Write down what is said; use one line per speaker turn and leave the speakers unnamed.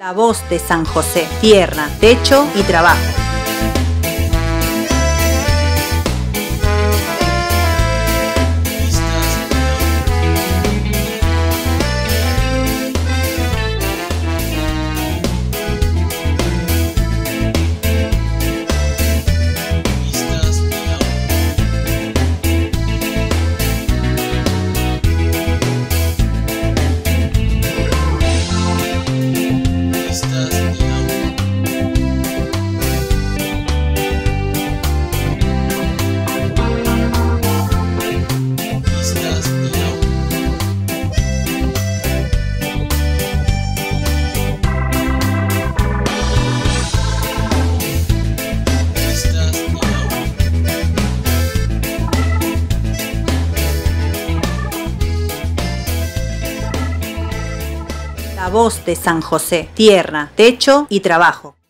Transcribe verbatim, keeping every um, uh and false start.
La voz de San José, tierra, techo y trabajo. La voz de San José, tierra, techo y trabajo.